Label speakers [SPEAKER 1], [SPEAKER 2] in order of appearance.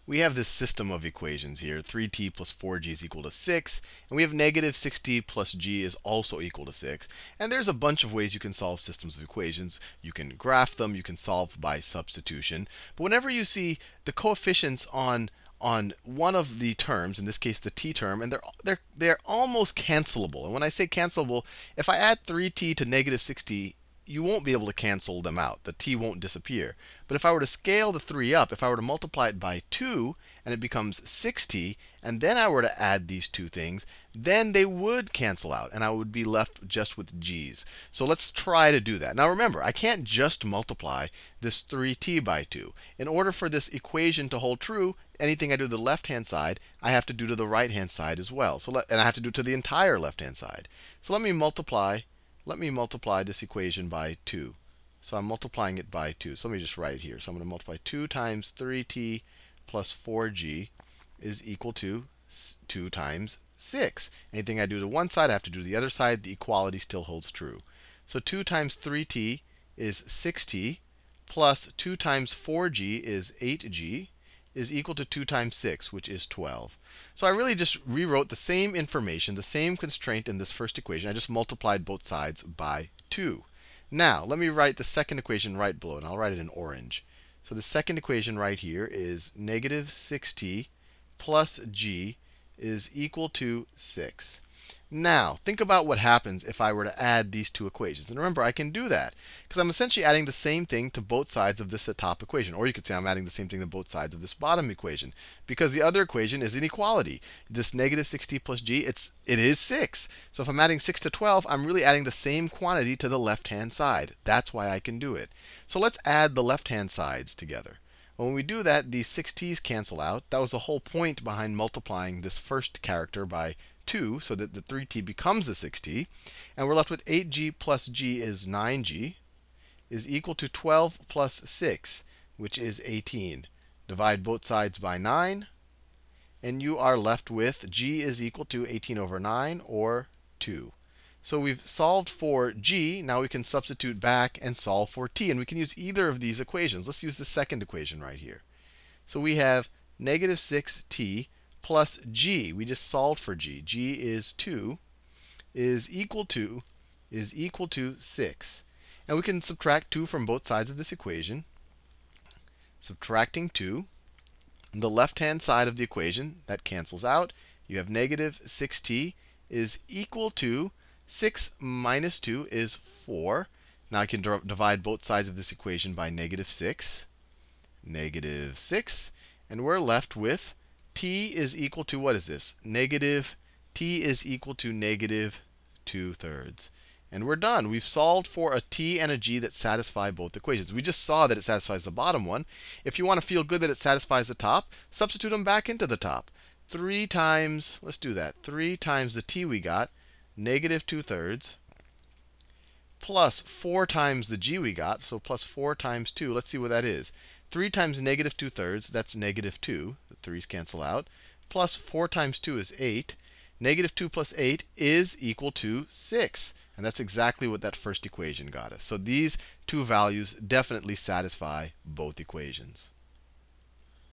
[SPEAKER 1] we have this system of equations here. 3t plus 4g is equal to 6. And we have negative 6t plus g is also equal to 6. And there's a bunch of ways you can solve systems of equations. You can graph them. You can solve by substitution. But whenever you see the coefficients on one of the terms, in this case the t term, and they're almost cancelable. And when I say cancelable, if I add 3t to negative 6t, you won't be able to cancel them out. The t won't disappear. But if I were to scale the 3 up, if I were to multiply it by 2, and it becomes 6t, and then I were to add these two things, then they would cancel out, and I would be left just with g's. So let's try to do that. Now remember, I can't just multiply this 3t by 2. In order for this equation to hold true, anything I do to the left-hand side, I have to do to the right-hand side as well. And I have to do to the entire left-hand side. So let me multiply this equation by 2. So I'm multiplying it by 2. So let me just write it here. So I'm going to multiply 2 times 3t plus 4g is equal to 2 times 6. Anything I do to one side, I have to do to the other side. The equality still holds true. So 2 times 3t is 6t, plus 2 times 4g is 8g, is equal to 2 times 6, which is 12. So I really just rewrote the same information, the same constraint in this first equation. I just multiplied both sides by 2. Now, let me write the second equation right below, and I'll write it in orange. So the second equation right here is negative 6t plus g is equal to 6. Now, think about what happens if I were to add these two equations. And remember, I can do that because I'm essentially adding the same thing to both sides of this top equation. Or you could say I'm adding the same thing to both sides of this bottom equation, because the other equation is inequality. This negative 6t plus g, it is 6. So if I'm adding 6 to 12, I'm really adding the same quantity to the left-hand side. That's why I can do it. So let's add the left-hand sides together. When we do that, these 6t's cancel out. That was the whole point behind multiplying this first character by 2, so that the 3t becomes a 6t. And we're left with 8g plus g is 9g, is equal to 12 plus 6, which is 18. Divide both sides by 9, and you are left with g is equal to 18 over 9, or 2. So we've solved for g. Now we can substitute back and solve for t. And we can use either of these equations. Let's use the second equation right here. So we have negative 6t plus g. We just solved for g. g is 2, is equal to 6. And we can subtract 2 from both sides of this equation. Subtracting 2. The left-hand side of the equation, that cancels out. You have negative 6t is equal to 6 minus 2 is 4. Now I can divide both sides of this equation by negative 6. Negative 6. And we're left with t is equal to, what is this? T is equal to negative 2/3. And we're done. We've solved for a t and a g that satisfy both equations. We just saw that it satisfies the bottom one. If you want to feel good that it satisfies the top, substitute them back into the top. 3 times, let's do that. 3 times the t we got, negative 2/3, plus 4 times the g we got, so plus 4 times 2. Let's see what that is. 3 times negative 2/3, that's negative 2. The 3's cancel out. Plus 4 times 2 is 8. Negative 2 plus 8 is equal to 6. And that's exactly what that first equation got us. So these two values definitely satisfy both equations.